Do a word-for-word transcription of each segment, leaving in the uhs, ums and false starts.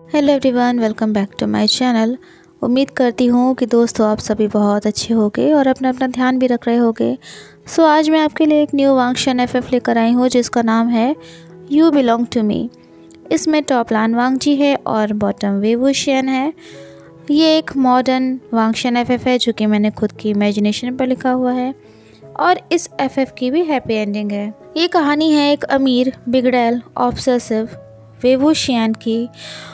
Hello everyone, welcome back to my channel. उम्मीद करती हूँ कि दोस्तों आप सभी बहुत अच्छे होंगे और अपना अपना ध्यान भी रख रहे होंगे। सो आज मैं आपके लिए एक न्यू वांगशन एफएफ लेकर आई हूँ जिसका नाम है यू बिलोंग टू मी। इसमें टॉप लान वांगजी है और बॉटम वेवूशियन है। ये एक मॉडर्न वांगशन एफएफ है जो कि मैंने खुद की इमेजिनेशन पर लिखा हुआ है और इस एफएफ की भी हैप्पी एंडिंग है। ये कहानी है एक अमीर, बिगड़ैल, ऑब्सेसिव वेवूशियन की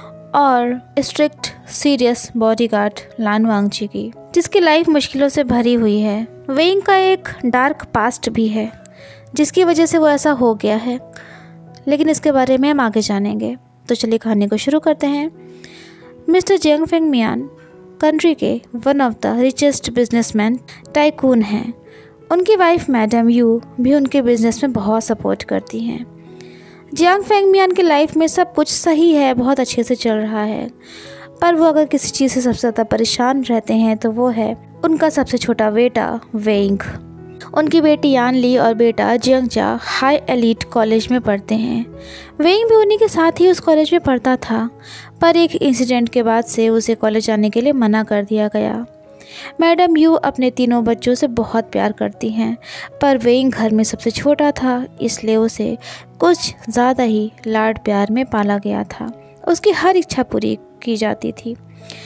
और strict serious bodyguard Lan Wangji की, जिसकी लाइफ मुश्किलों से भरी हुई है। वेइंग का एक डार्क पास्ट भी है जिसकी वजह से वो ऐसा हो गया है, लेकिन इसके बारे में हम आगे जानेंगे। तो चलिए कहानी को शुरू करते हैं। Mister Jiang Feng Mian country के one of the richest businessman tycoon हैं। उनकी वाइफ मैडम यू भी उनके बिजनेस में बहुत सपोर्ट करती हैं। जियांग फेंग मियान की लाइफ में सब कुछ सही है, बहुत अच्छे से चल रहा है, पर वो अगर किसी चीज़ से सबसे ज़्यादा परेशान रहते हैं तो वो है उनका सबसे छोटा बेटा वेइंग। उनकी बेटी यान ली और बेटा जियांगजा हाई एलीट कॉलेज में पढ़ते हैं। वेइंग भी उन्हीं के साथ ही उस कॉलेज में पढ़ता था, पर एक इंसिडेंट के बाद से उसे कॉलेज जाने के लिए मना कर दिया गया। मैडम यू अपने तीनों बच्चों से बहुत प्यार करती हैं, पर वेइंग घर में सबसे छोटा था, इसलिए उसे कुछ ज़्यादा ही लाड प्यार में पाला गया था। उसकी हर इच्छा पूरी की जाती थी।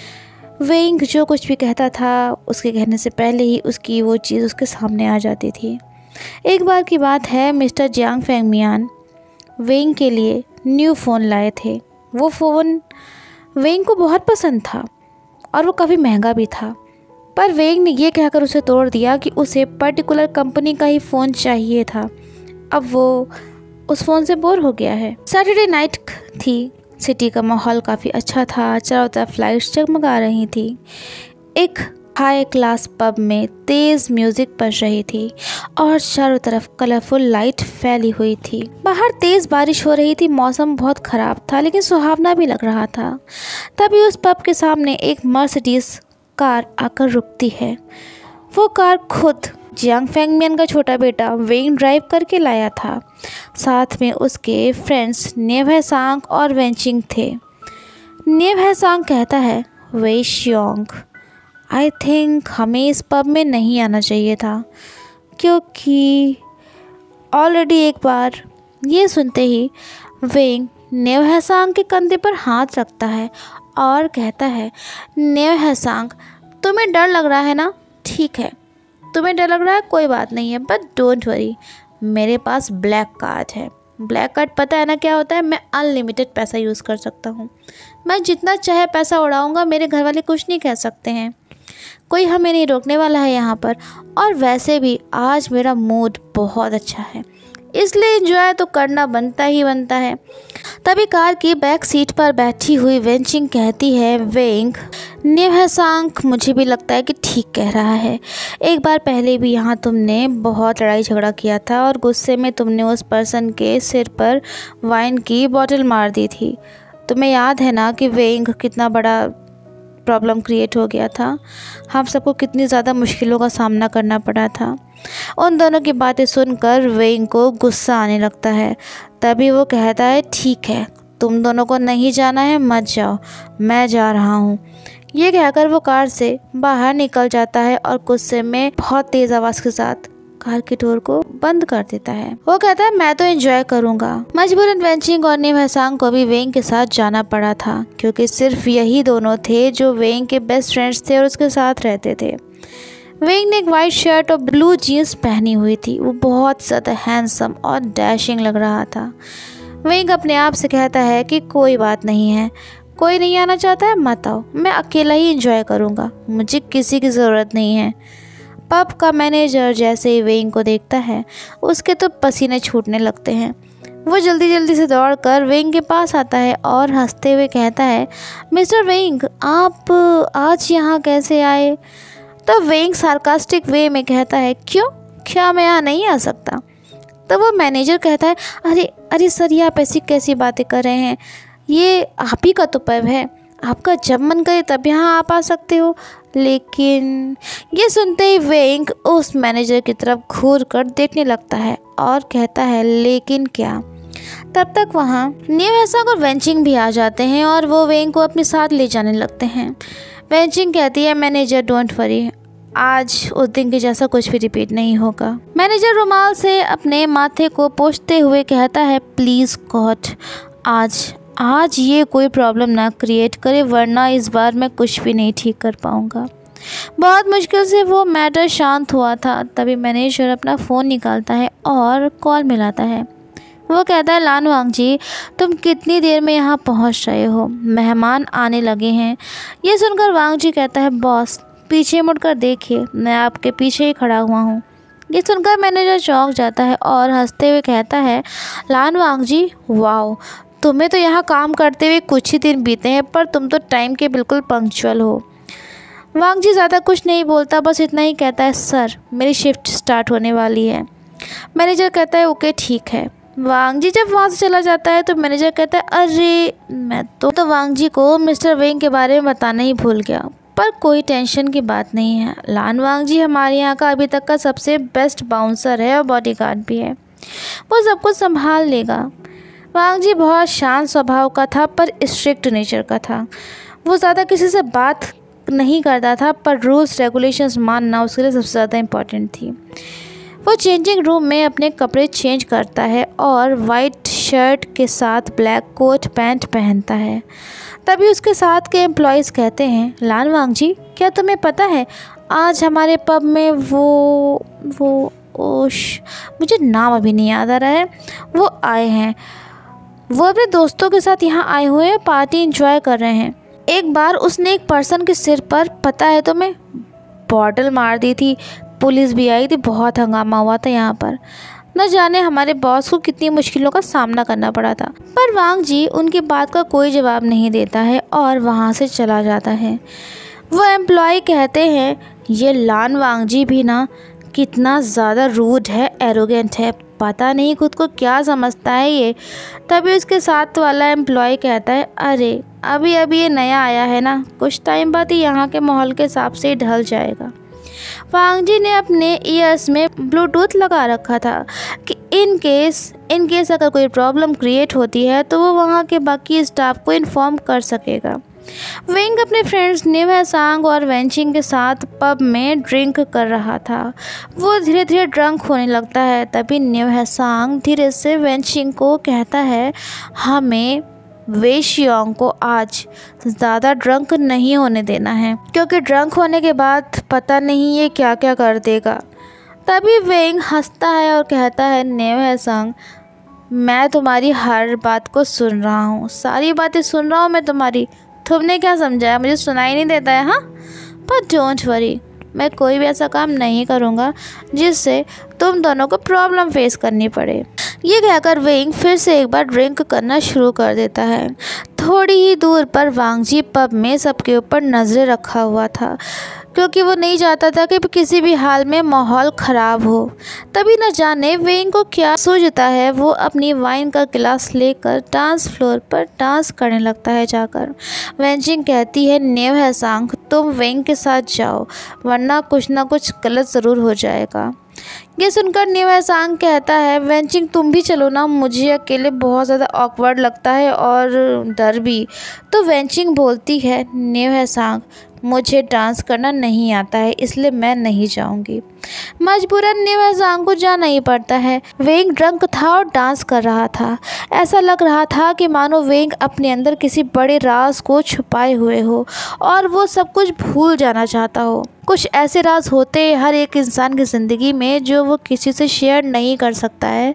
वेइंग जो कुछ भी कहता था उसके कहने से पहले ही उसकी वो चीज़ उसके सामने आ जाती थी। एक बार की बात है, mister Jiang Feng Mian Wei Ying के लिए न्यू फ़ोन लाए थे। वो फ़ोन वेइंग को बहुत पसंद था और वो काफ़ी महंगा भी था, पर वेइंग ने ये कहकर उसे तोड़ दिया कि उसे पर्टिकुलर कंपनी का ही फ़ोन चाहिए था। अब वो उस फ़ोन से बोर हो गया है। सैटरडे नाइट थी, सिटी का माहौल काफ़ी अच्छा था, चारों तरफ लाइट्स जगमगा रही थी। एक हाई क्लास पब में तेज़ म्यूज़िक बज रही थी और चारों तरफ कलरफुल लाइट फैली हुई थी। बाहर तेज़ बारिश हो रही थी, मौसम बहुत ख़राब था लेकिन सुहावना भी लग रहा था। तभी उस पब के सामने एक मर्सिडीज़ कार आकर रुकती है। वो कार खुद जियांग फेंग मियान का छोटा बेटा वेइंग ड्राइव करके लाया था। साथ में उसके फ्रेंड्स न्येव हेसांग और वेंचिंग थे। न्येव हेसांग कहता है, वेई शियोंग, आई थिंक हमें इस पब में नहीं आना चाहिए था, क्योंकि ऑलरेडी एक बार। ये सुनते ही वेइंग न्येव हेसांग के कंधे पर हाथ रखता है और कहता है, न्येव हेसांग, तुम्हें डर लग रहा है ना? ठीक है, तुम्हें डर लग रहा है, कोई बात नहीं है, बट डोंट वरी, मेरे पास ब्लैक कार्ड है। ब्लैक कार्ड पता है ना क्या होता है? मैं अनलिमिटेड पैसा यूज़ कर सकता हूँ। मैं जितना चाहे पैसा उड़ाऊँगा, मेरे घर वाले कुछ नहीं कह सकते हैं। कोई हमें नहीं रोकने वाला है यहाँ पर। और वैसे भी आज मेरा मूड बहुत अच्छा है, इसलिए एंजॉय तो करना बनता ही बनता है। तभी कार की बैक सीट पर बैठी हुई वेंचिंग कहती है, वेइंग, न्येव हेसांग, मुझे भी लगता है कि ठीक कह रहा है। एक बार पहले भी यहाँ तुमने बहुत लड़ाई झगड़ा किया था और गुस्से में तुमने उस पर्सन के सिर पर वाइन की बोतल मार दी थी। तुम्हें याद है ना कि वेइंग कितना बड़ा प्रॉब्लम क्रिएट हो गया था? हम सबको कितनी ज़्यादा मुश्किलों का सामना करना पड़ा था। उन दोनों की बातें सुनकर वेइंग को गुस्सा आने लगता है। तभी वो कहता है, ठीक है, तुम दोनों को नहीं जाना है, मत जाओ, मैं जा रहा हूँ। ये कहकर वो कार से बाहर निकल जाता है और गुस्से में बहुत तेज़ आवाज़ के साथ कार की डोर को बंद कर देता है। वो कहता है, मैं तो एंजॉय करूँगा। मजबूरन वेंचिंग और न्येव हेसांग को भी वेइंग के साथ जाना पड़ा था, क्योंकि सिर्फ यही दोनों थे जो वेइंग के बेस्ट फ्रेंड्स थे और उसके साथ रहते थे। वेइंग ने एक वाइट शर्ट और ब्लू जीन्स पहनी हुई थी। वो बहुत ज़्यादा हैंडसम और डैशिंग लग रहा था। वेइंग अपने आप से कहता है कि कोई बात नहीं है, कोई नहीं आना चाहता है, मत आओ, मैं अकेला ही एंजॉय करूँगा, मुझे किसी की ज़रूरत नहीं है। पब का मैनेजर जैसे ही वेइंग को देखता है, उसके तो पसीने छूटने लगते हैं। वो जल्दी जल्दी से दौड़कर वेइंग के पास आता है और हंसते हुए कहता है, मिस्टर वेइंग, आप आज यहाँ कैसे आए? तो वेइंग सार्कास्टिक वे में कहता है, क्यों, क्या मैं यहाँ नहीं आ सकता? तो वो मैनेजर कहता है, अरे अरे सर, ये आप ऐसी कैसी बातें कर रहे हैं? ये आप ही का तो पब है, आपका जब मन करे तब यहाँ आप आ सकते हो। लेकिन ये सुनते ही वेइंग उस मैनेजर की तरफ घूर कर देखने लगता है और कहता है, लेकिन क्या? तब तक वहाँ न्यू हैसंग और वेंचिंग भी आ जाते हैं और वो वेंग को अपने साथ ले जाने लगते हैं। वेंचिंग कहती है मैनेजर डोंट वरी, आज उस दिन के जैसा कुछ भी रिपीट नहीं होगा। मैनेजर रुमाल से अपने माथे को पोंछते हुए कहता है प्लीज़ गॉड आज आज ये कोई प्रॉब्लम ना क्रिएट करे, वरना इस बार मैं कुछ भी नहीं ठीक कर पाऊँगा। बहुत मुश्किल से वो मैटर शांत हुआ था, तभी मैनेजर अपना फ़ोन निकालता है और कॉल मिलाता है। वो कहता है लान वांग जी, तुम कितनी देर में यहाँ पहुँच रहे हो, मेहमान आने लगे हैं। ये सुनकर वांग जी कहता है बॉस पीछे मुड़कर देखिए, मैं आपके पीछे ही खड़ा हुआ हूँ। ये सुनकर मैनेजर चौंक जाता है और हंसते हुए कहता है लान वांग जी वाओ, तुम्हें तो यहाँ काम करते हुए कुछ ही दिन बीते हैं, पर तुम तो टाइम के बिल्कुल पंक्चुअल हो। वांग जी ज़्यादा कुछ नहीं बोलता, बस इतना ही कहता है सर मेरी शिफ्ट स्टार्ट होने वाली है। मैनेजर कहता है ओके ठीक है। वांग जी जब वहाँ से चला जाता है तो मैनेजर कहता है अरे मैं तो, तो वांग जी को मिस्टर वेंग के बारे में बताना ही भूल गया, पर कोई टेंशन की बात नहीं है। लान वांग जी हमारे यहाँ का अभी तक का सबसे बेस्ट बाउंसर है और बॉडीगार्ड भी है, वो सब कुछ संभाल लेगा। वांग जी बहुत शांत स्वभाव का था पर स्ट्रिक्ट नेचर का था। वो ज़्यादा किसी से बात नहीं करता था, पर रूल्स रेगुलेशंस मानना उसके लिए सबसे ज़्यादा इम्पोर्टेंट थी। वो चेंजिंग रूम में अपने कपड़े चेंज करता है और वाइट शर्ट के साथ ब्लैक कोट पैंट पहनता है। तभी उसके साथ के एम्प्लॉयज़ कहते हैं लान वांग जी क्या तुम्हें पता है आज हमारे पब में वो वो ओश मुझे नाम अभी नहीं याद आ रहा है, वो आए हैं। वो अपने दोस्तों के साथ यहाँ आए हुए हैं, पार्टी एंजॉय कर रहे हैं। एक बार उसने एक पर्सन के सिर पर पता है तो मैं बॉटल मार दी थी, पुलिस भी आई थी, बहुत हंगामा हुआ था यहाँ पर। न जाने हमारे बॉस को कितनी मुश्किलों का सामना करना पड़ा था। पर वांग जी उनकी बात का कोई जवाब नहीं देता है और वहाँ से चला जाता है। वो एम्प्लॉय कहते हैं ये लान वांग जी भी ना कितना ज़्यादा रूड है, एरोगेंट है, पता नहीं खुद को क्या समझता है ये। तभी उसके साथ वाला एम्प्लॉय कहता है अरे अभी अभी ये नया आया है ना, कुछ टाइम बाद ही यहाँ के माहौल के हिसाब से ही ढल जाएगा। वांग जी ने अपने ईयर्स में ब्लूटूथ लगा रखा था कि इन केस इन केस अगर कोई प्रॉब्लम क्रिएट होती है तो वो वहाँ के बाकी स्टाफ को इन्फॉर्म कर सकेगा। वेंग अपने फ्रेंड्स न्यू हैसंग और वेंचिंग के साथ पब में ड्रिंक कर रहा था। वो धीरे धीरे ड्रंक होने लगता है। तभी न्यू हैसंग धीरे से वेंचिंग को कहता है हमें वे शियोंग को आज ज़्यादा ड्रंक नहीं होने देना है, क्योंकि ड्रंक होने के बाद पता नहीं ये क्या क्या कर देगा। तभी वेंग हंसता है और कहता है न्यू हैसंग मैं तुम्हारी हर बात को सुन रहा हूँ, सारी बातें सुन रहा हूँ मैं तुम्हारी, तुमने क्या समझा है, मुझे सुनाई नहीं देता है। हाँ पर डोंट वरी, मैं कोई भी ऐसा काम नहीं करूँगा जिससे तुम दोनों को प्रॉब्लम फेस करनी पड़े। ये कहकर वेंग फिर से एक बार ड्रिंक करना शुरू कर देता है। थोड़ी ही दूर पर वांग जी पब में सबके ऊपर नज़रें रखा हुआ था, क्योंकि वो नहीं चाहता था कि किसी भी हाल में माहौल ख़राब हो। तभी न जाने वेंग को क्या सूझता है, वो अपनी वाइन का गिलास लेकर डांस फ्लोर पर डांस करने लगता है। जाकर वेंचिंग कहती है न्यू हैसंग तुम वेंग के साथ जाओ, वरना कुछ ना कुछ गलत ज़रूर हो जाएगा। ये सुनकर न्यू हैसंग कहता है वेंचिंग तुम भी चलो ना, मुझे अकेले बहुत ज़्यादा ऑकवर्ड लगता है और डर भी। तो वेंचिंग बोलती है न्यू हैसंग मुझे डांस करना नहीं आता है, इसलिए मैं नहीं जाऊंगी। मजबूरन न्यू हैसंग को जाना ही पड़ता है। वेंग ड्रंक था और डांस कर रहा था। ऐसा लग रहा था कि मानो वेंग अपने अंदर किसी बड़े राज को छुपाए हुए हो और वो सब कुछ भूल जाना चाहता हो। कुछ ऐसे राज होते हैं हर एक इंसान की ज़िंदगी में जो वो किसी से शेयर नहीं कर सकता है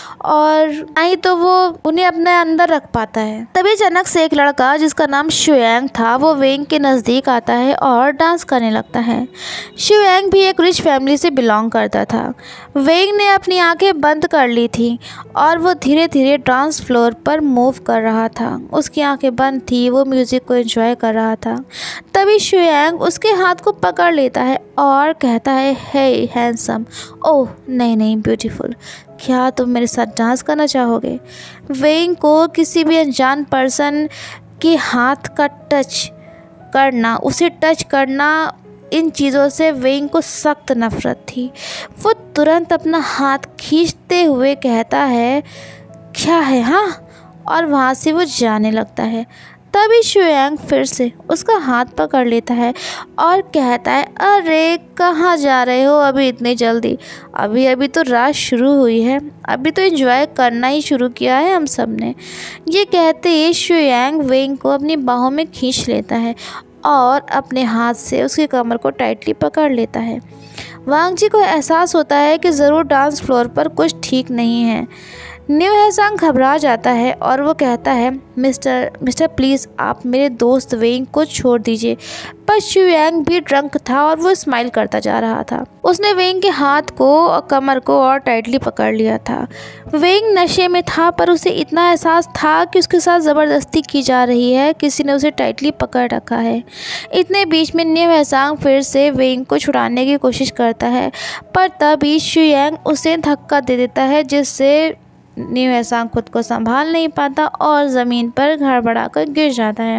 और नहीं तो वो उन्हें अपने अंदर रख पाता है। तभी अचानक से एक लड़का जिसका नाम शुयांग था वो वेंग के नज़दीक आता है और डांस करने लगता है। शुयांग भी एक रिच फैमिली से बिलोंग करता था। वेंग ने अपनी आंखें बंद कर ली थी और वो धीरे धीरे डांस फ्लोर पर मूव कर रहा था। उसकी आंखें बंद थी, वो म्यूज़िक को एंजॉय कर रहा था। तभी शुयांग उसके हाथ को पकड़ लेता है और कहता है हे हैंडसम, ओह नहीं नहीं ब्यूटीफुल, क्या तुम मेरे साथ डांस करना चाहोगे। वेंग को किसी भी अनजान पर्सन के हाथ का टच करना, उसे टच करना, इन चीज़ों से वेंग को सख्त नफरत थी। वो तुरंत अपना हाथ खींचते हुए कहता है क्या है हाँ, और वहाँ से वो जाने लगता है। तभी शुयांग फिर से उसका हाथ पकड़ लेता है और कहता है, अरे कहाँ जा रहे हो अभी इतनी जल्दी, अभी अभी तो रात शुरू हुई है, अभी तो एंजॉय करना ही शुरू किया है हम सब ने। ये कहते ही शुयांग वेंग को अपनी बाहों में खींच लेता है और अपने हाथ से उसकी कमर को टाइटली पकड़ लेता है। वांग जी को एहसास होता है कि ज़रूर डांस फ्लोर पर कुछ ठीक नहीं है। न्यू हैसांग घबरा जाता है और वो कहता है, मिस्टर मिस्टर प्लीज़ आप मेरे दोस्त वेंग को छोड़ दीजिए। पर शुयांग भी ड्रंक था और वो स्माइल करता जा रहा था। उसने वेंग के हाथ को और कमर को और टाइटली पकड़ लिया था। वेंग नशे में था पर उसे इतना एहसास था कि उसके साथ ज़बरदस्ती की जा रही है, किसी ने उसे टाइटली पकड़ रखा है। इतने बीच में न्यू हैसांग फिर से वेंग को छुड़ाने की कोशिश करता है, पर तभी शुयांग उसे धक्का दे देता है, जिससे न्यू हैसांग खुद को संभाल नहीं पाता और ज़मीन पर घड़बड़ा कर गिर जाता है।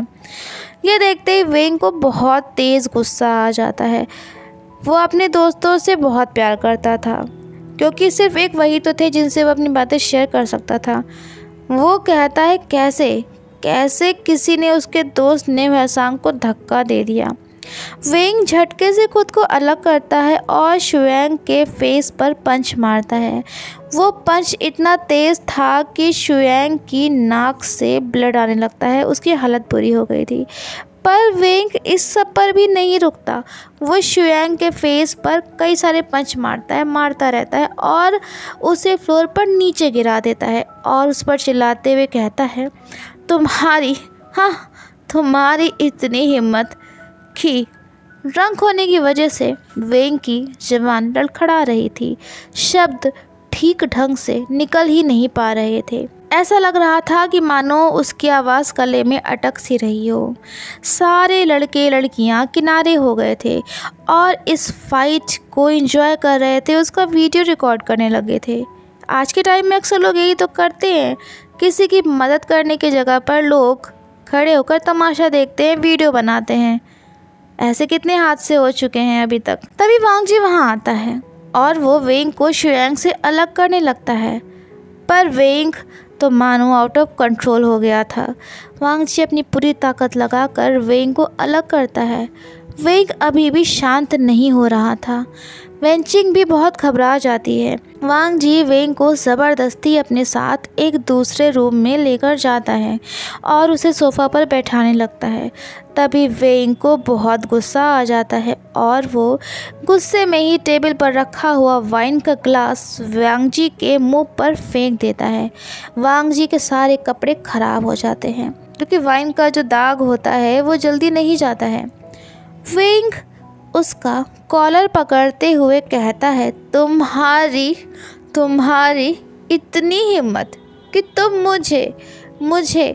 यह देखते ही वेंग को बहुत तेज़ गुस्सा आ जाता है। वो अपने दोस्तों से बहुत प्यार करता था, क्योंकि सिर्फ एक वही तो थे जिनसे वो अपनी बातें शेयर कर सकता था। वो कहता है, कैसे कैसे किसी ने उसके दोस्त न्यू हैसांग को धक्का दे दिया। वेंग झटके से खुद को अलग करता है और शुयांग के फेस पर पंच मारता है। वो पंच इतना तेज़ था कि शुयांग की नाक से ब्लड आने लगता है। उसकी हालत बुरी हो गई थी। पर वेंग इस सब पर भी नहीं रुकता। वो शुयांग के फेस पर कई सारे पंच मारता है मारता रहता है और उसे फ्लोर पर नीचे गिरा देता है और उस पर चिल्लाते हुए कहता है, तुम्हारी हाँ तुम्हारी इतनी हिम्मत की। ड्रंक होने की वजह से वेंग की ज़बान लड़खड़ा रही थी। शब्द ठीक ढंग से निकल ही नहीं पा रहे थे। ऐसा लग रहा था कि मानो उसकी आवाज़ गले में अटक सी रही हो। सारे लड़के लड़कियां किनारे हो गए थे और इस फाइट को एंजॉय कर रहे थे, उसका वीडियो रिकॉर्ड करने लगे थे। आज के टाइम में अक्सर लोग यही तो करते हैं, किसी की मदद करने की जगह पर लोग खड़े होकर तमाशा देखते हैं, वीडियो बनाते हैं। ऐसे कितने हादसे हो चुके हैं अभी तक। तभी वांग जी वहाँ आता है और वो वेंग को शुयांग से अलग करने लगता है, पर वेंग तो मानो आउट ऑफ कंट्रोल हो गया था। वांग जी अपनी पूरी ताकत लगाकर वेंग को अलग करता है। वेंग अभी भी शांत नहीं हो रहा था। वेंचिंग भी बहुत घबरा जाती है। वांग जी वेंग को ज़बरदस्ती अपने साथ एक दूसरे रूम में लेकर जाता है और उसे सोफ़ा पर बैठाने लगता है। तभी वेंग को बहुत गुस्सा आ जाता है और वो गुस्से में ही टेबल पर रखा हुआ वाइन का ग्लास वांग जी के मुंह पर फेंक देता है। वांग जी के सारे कपड़े ख़राब हो जाते हैं, क्योंकि वाइन का जो दाग होता है वो जल्दी नहीं जाता है। वेंग उसका कॉलर पकड़ते हुए कहता है, तुम्हारी तुम्हारी इतनी हिम्मत कि तुम मुझे मुझे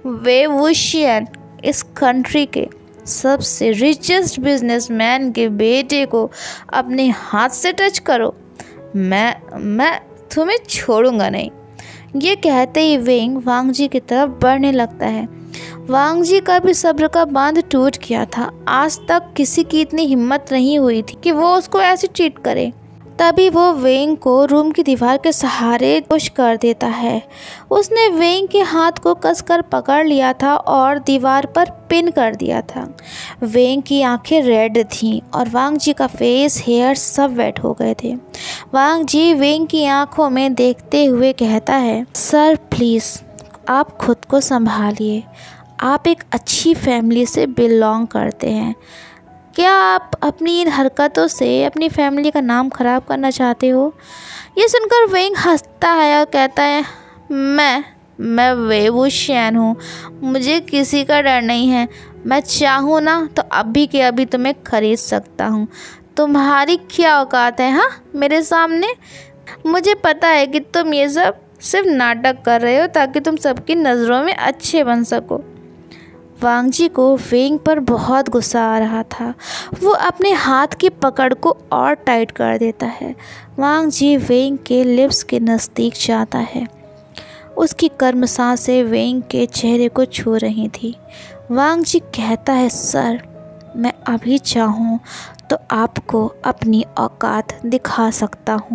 वेवुशियन इस कंट्री के सबसे रिचेस्ट बिजनेसमैन के बेटे को अपने हाथ से टच करो। मैं मैं तुम्हें छोड़ूंगा नहीं। ये कहते ही वेंग वांग जी की तरफ बढ़ने लगता है। वांग जी का भी सब्र का बांध टूट गया था। आज तक किसी की इतनी हिम्मत नहीं हुई थी कि वो उसको ऐसे ट्रीट करे। तभी वो वेंग को रूम की दीवार के सहारे पुश कर देता है। उसने वेंग के हाथ को कसकर पकड़ लिया था और दीवार पर पिन कर दिया था। वेंग की आंखें रेड थीं और वांग जी का फेस हेयर सब वेट हो गए थे। वांग जी वेंग की आंखों में देखते हुए कहता है, सर प्लीज़ आप खुद को संभालिए। आप एक अच्छी फैमिली से बिलोंग करते हैं। क्या आप अपनी इन हरकतों से अपनी फैमिली का नाम ख़राब करना चाहते हो? ये सुनकर वेंग हंसता है और कहता है, मैं मैं वेवुशियन हूँ, मुझे किसी का डर नहीं है। मैं चाहूँ ना तो अभी के अभी तुम्हें खरीद सकता हूँ। तुम्हारी क्या औकात है हाँ मेरे सामने? मुझे पता है कि तुम ये सब सिर्फ नाटक कर रहे हो ताकि तुम सबकी नज़रों में अच्छे बन सको। वांग जी को वेंग पर बहुत गुस्सा आ रहा था। वो अपने हाथ की पकड़ को और टाइट कर देता है। वांग जी वेंग के लिप्स के नज़दीक जाता है। उसकी गर्म सांसें वेंग के चेहरे को छू रही थी। वांग जी कहता है, सर मैं अभी चाहूँ तो आपको अपनी औकात दिखा सकता हूँ।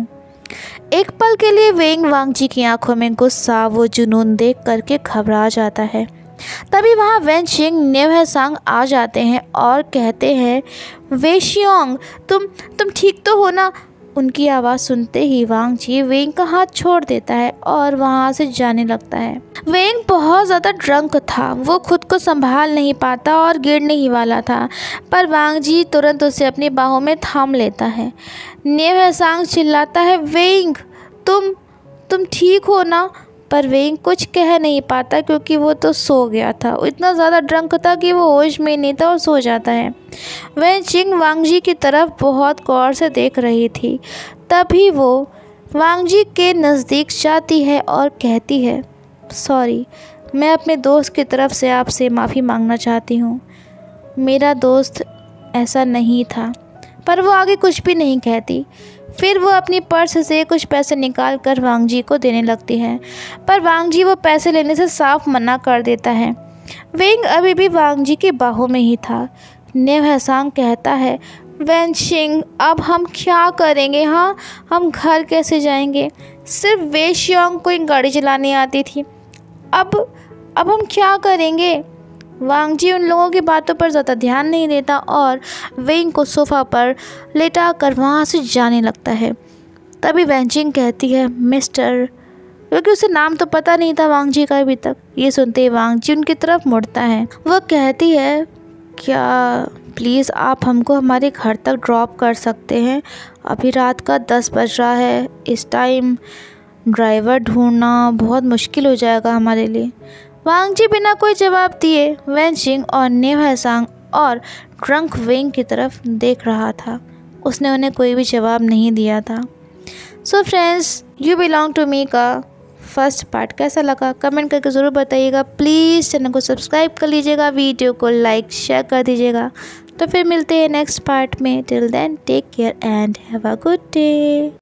एक पल के लिए वेंग वांगजी की आंखों में गुस्सा वो जुनून देख करके घबरा जाता है। तभी वहाँ वेनशिंग न्योहेसांग आ जाते हैं और कहते हैं, वेशियोंग तुम तुम ठीक तो हो ना। उनकी आवाज़ सुनते ही वांगजी वेंग का हाथ छोड़ देता है और वहाँ से जाने लगता है। वेंग बहुत ज़्यादा ड्रंक था, वो खुद को संभाल नहीं पाता और गिरने ही वाला था, पर वांगजी तुरंत उसे अपनी बाहों में थाम लेता है। न्योहेसांग चिल्लाता है, वेंग तुम तुम ठीक हो ना। पर वेंग कुछ कह नहीं पाता क्योंकि वो तो सो गया था। इतना ज़्यादा ड्रंक था कि वो होश में नहीं था और सो जाता है। वेनशिंग वांगजी की तरफ बहुत गौर से देख रही थी। तभी वो वांगजी के नज़दीक जाती है और कहती है, सॉरी, मैं अपने दोस्त की तरफ से आपसे माफ़ी मांगना चाहती हूँ। मेरा दोस्त ऐसा नहीं था। पर वो आगे कुछ भी नहीं कहती। फिर वो अपनी पर्स से कुछ पैसे निकाल कर वांगजी को देने लगती है, पर वांगजी वो पैसे लेने से साफ मना कर देता है। वेंग अभी भी वांगजी की बाहों में ही था। न्योहेसांग कहता है, वेनशिंग अब हम क्या करेंगे? हाँ, हम घर कैसे जाएंगे? सिर्फ वेशियोंग को गाड़ी चलानी आती थी। अब अब हम क्या करेंगे? वांगजी उन लोगों की बातों पर ज़्यादा ध्यान नहीं देता और वेंग को सोफ़ा पर लेटा कर वहाँ से जाने लगता है। तभी वेनशिंग कहती है, मिस्टर, क्योंकि उसे नाम तो पता नहीं था वांगजी का अभी तक। ये सुनते ही वांगजी उनकी तरफ मुड़ता है। वह कहती है, क्या प्लीज़ आप हमको हमारे घर तक ड्रॉप कर सकते हैं? अभी रात का दस बज रहा है। इस टाइम ड्राइवर ढूंढना बहुत मुश्किल हो जाएगा हमारे लिए। वांगजी बिना कोई जवाब दिए वेनशिंग और न्योहेसांग और ड्रंक वेंग की तरफ देख रहा था। उसने उन्हें कोई भी जवाब नहीं दिया था। So friends, you belong to me का फर्स्ट पार्ट कैसा लगा कमेंट करके ज़रूर बताइएगा। प्लीज़ चैनल को सब्सक्राइब कर लीजिएगा, वीडियो को लाइक शेयर कर दीजिएगा। तो फिर मिलते हैं नेक्स्ट पार्ट में। Till then take care and have a good day.